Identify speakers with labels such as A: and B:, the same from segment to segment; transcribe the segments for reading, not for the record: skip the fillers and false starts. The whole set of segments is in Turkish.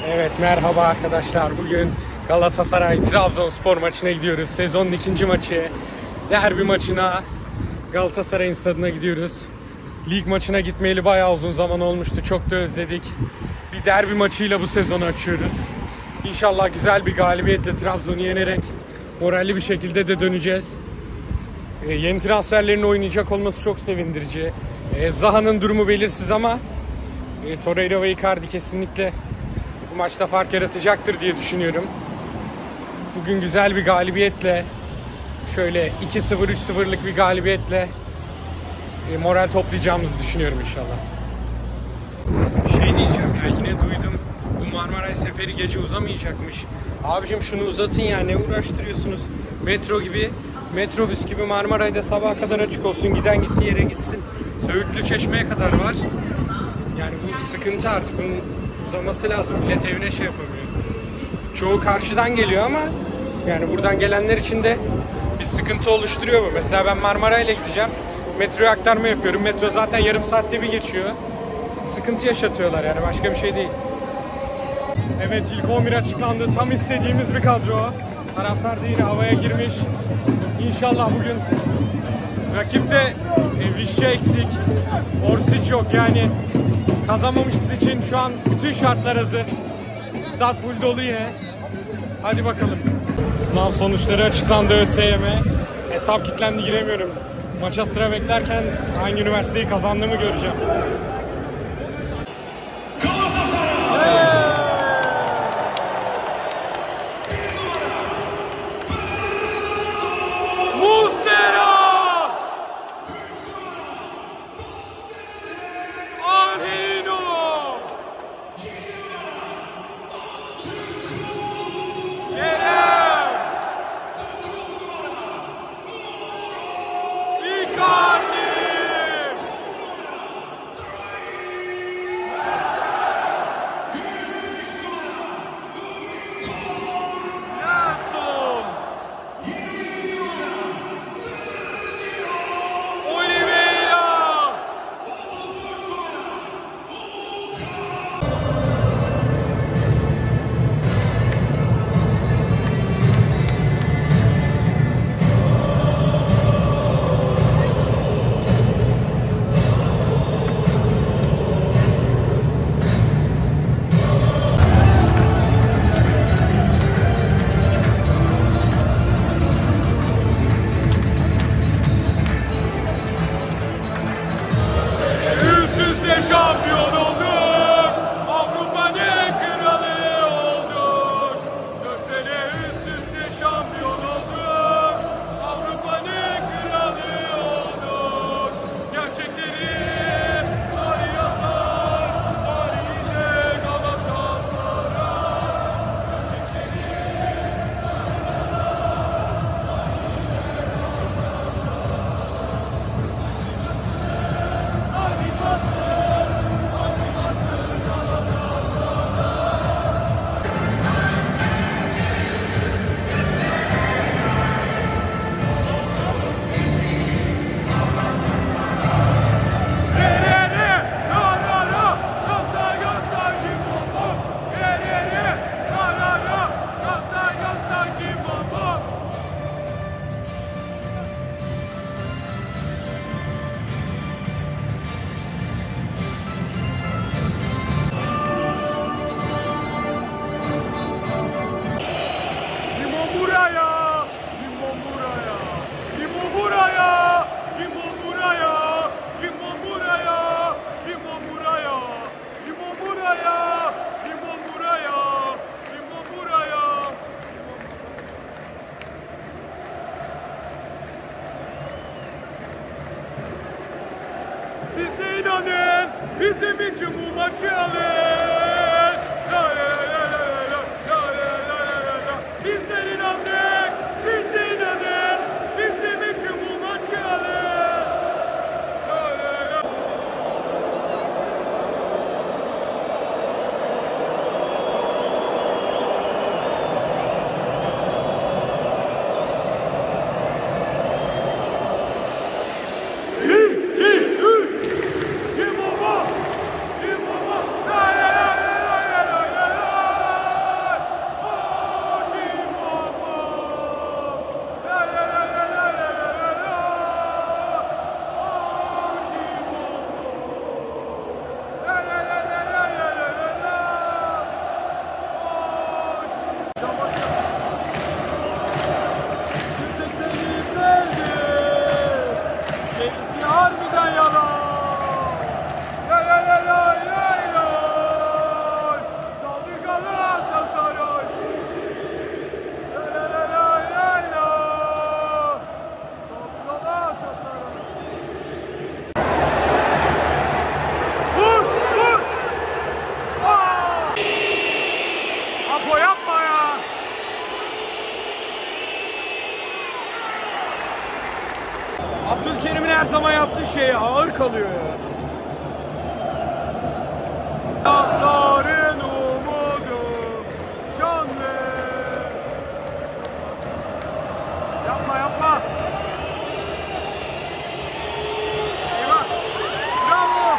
A: Evet, merhaba arkadaşlar. Bugün Galatasaray Trabzonspor maçına gidiyoruz. Sezonun ikinci maçı. Derbi maçına Galatasaray'ın stadına gidiyoruz. Lig maçına gitmeyeli bayağı uzun zaman olmuştu. Çok da özledik. Bir derbi maçıyla bu sezonu açıyoruz. İnşallah güzel bir galibiyetle Trabzon'u yenerek moralli bir şekilde de döneceğiz. Yeni transferlerin oynayacak olması çok sevindirici. Zaha'nın durumu belirsiz ama Torreira ve Icardi kesinlikle bu maçta fark yaratacaktır diye düşünüyorum. Bugün güzel bir galibiyetle, şöyle 2-0, 3-0'lık bir galibiyetle moral toplayacağımızı düşünüyorum inşallah. Bir şey diyeceğim ya, yine duydum. Bu Marmaray seferi gece uzamayacakmış. Abicim şunu uzatın ya, ne uğraştırıyorsunuz? Metro gibi, metrobüs gibi Marmaray'da sabaha kadar açık olsun. Giden gittiği yere gitsin. Söğütlü Çeşme'ye kadar var. Yani bu sıkıntı, artık bunun uzaması lazım. Millet evine şey yapamıyor. Çoğu karşıdan geliyor ama yani buradan gelenler için de bir sıkıntı oluşturuyor bu. Mesela ben Marmaray'la gideceğim. Metroya aktarma yapıyorum. Metro zaten yarım saatte bir geçiyor. Sıkıntı yaşatıyorlar yani, başka bir şey değil. Evet, ilk 11 açıklandı. Tam istediğimiz bir kadro. Taraftar da yine havaya girmiş. İnşallah bugün rakipte Vişçe eksik, Orsic yok, yani kazanmamışız için şu an bütün şartlar hazır. Stat full dolu yine. Hadi bakalım. Sınav sonuçları açıklandı, ÖSYM. Hesap kilitlendi, giremiyorum. Maça sıra beklerken hangi üniversiteyi kazandığımı göreceğim. Abdülkerim'in her zaman yaptığı şey ağır kalıyor ya. Atların umudu şanlı. Yapma yapma. Eyvah. Bravo.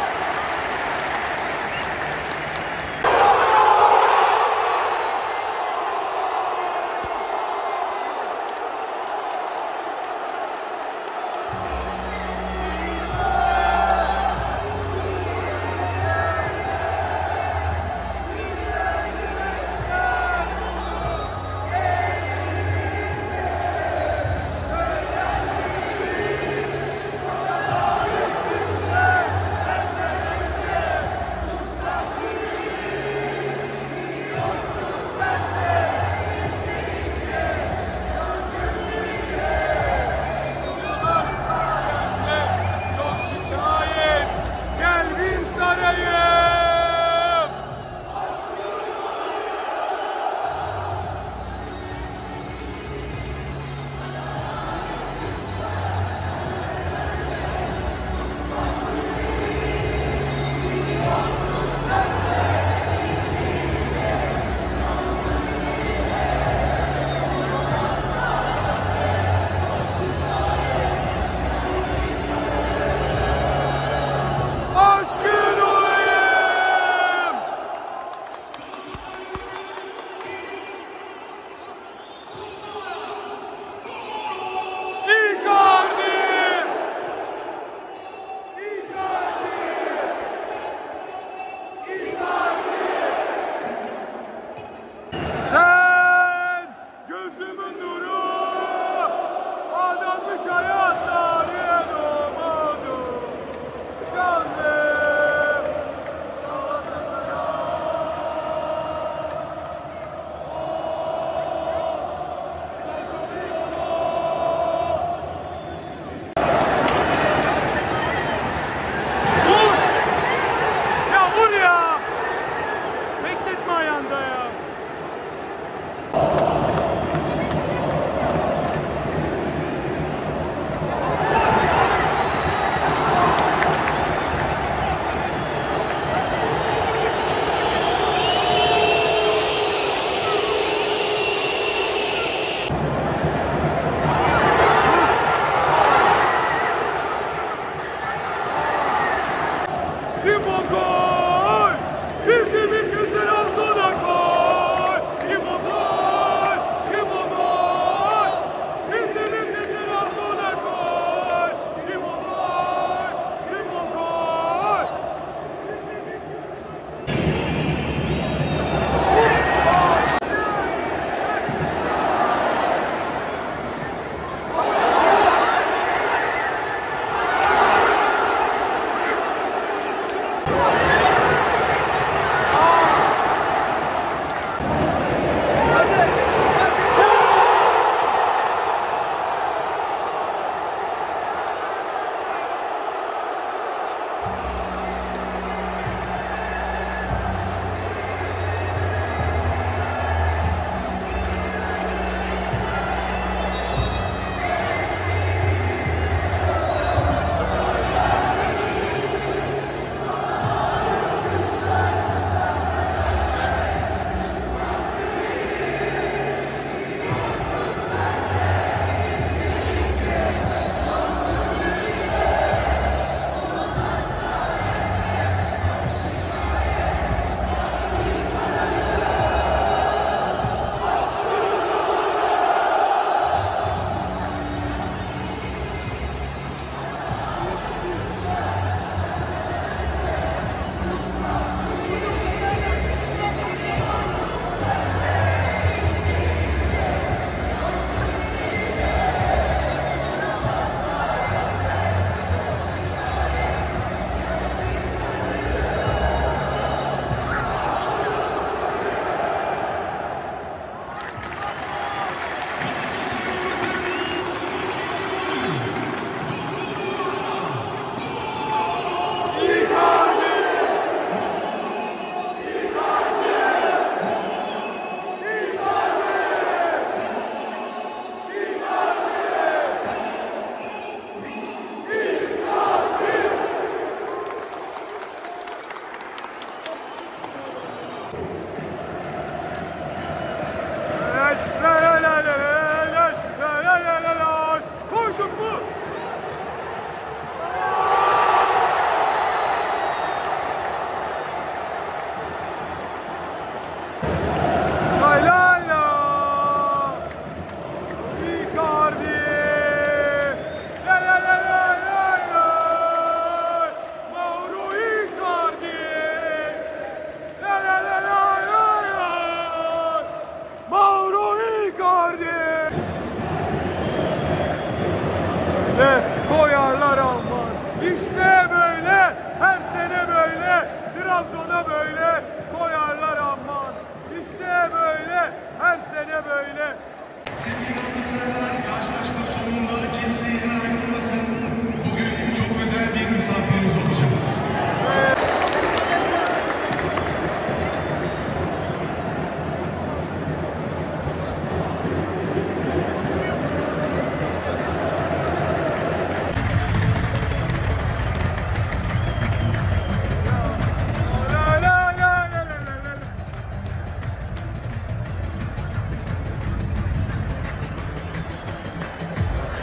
A: Kim o gol? Bizim için Trabzon'a gol!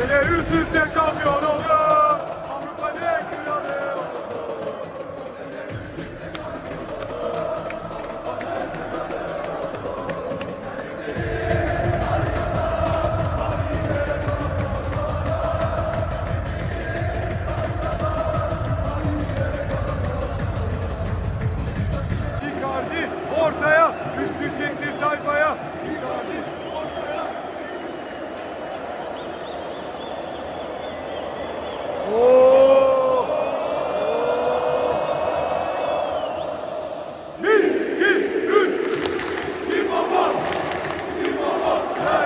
B: sene üst üste şampiyon oldu. Avrupa ne kralı oldu. Icardi ortaya, üstü çekti sayfaya. Icardi ortaya. Bir, iki, üç. Kim baba? Kim baba?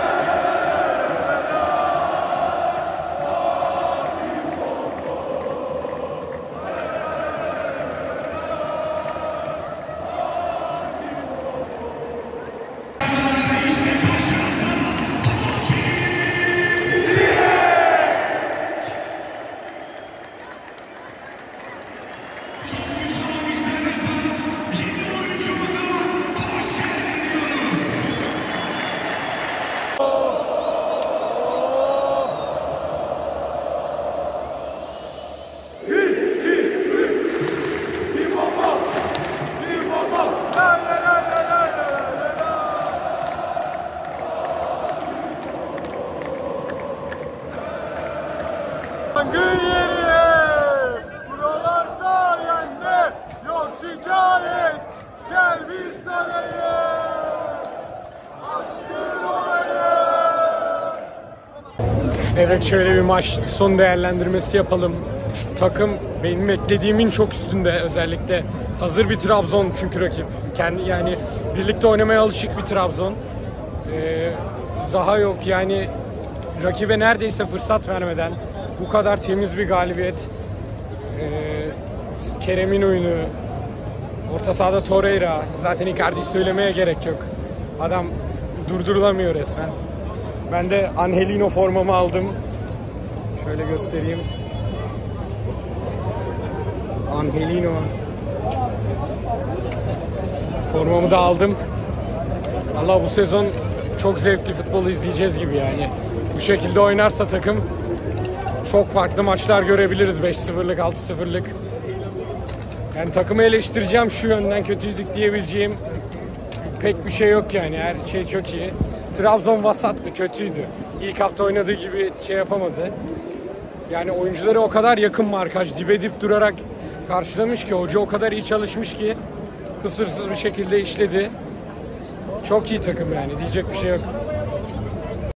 B: Yangın yeri, buralar sayende, yok şikayet, gel biz sarayım, aşkın olayım.
A: Evet, şöyle bir maç son değerlendirmesi yapalım. Takım benim beklediğimin çok üstünde, özellikle hazır bir Trabzon çünkü rakip. Yani birlikte oynamaya alışık bir Trabzon. Zaha yok yani, rakibe neredeyse fırsat vermeden bu kadar temiz bir galibiyet. Kerem'in oyunu, orta sahada Torreira, zaten Icardi'yi söylemeye gerek yok. Adam durdurulamıyor resmen. Ben de Angelino formamı aldım. Şöyle göstereyim. Angelino formamı da aldım. Vallahi bu sezon çok zevkli futbol izleyeceğiz gibi yani. Bu şekilde oynarsa takım çok farklı maçlar görebiliriz, 5-0'lık, 6-0'lık. Yani takımı eleştireceğim, şu yönden kötüydük diyebileceğim pek bir şey yok yani, her şey çok iyi. Trabzon vasattı, kötüydü. İlk hafta oynadığı gibi şey yapamadı. Yani oyuncuları o kadar yakın markaj, dibe dip durarak karşılamış ki, hoca o kadar iyi çalışmış ki kusursuz bir şekilde işledi. Çok iyi takım yani, diyecek bir şey yok.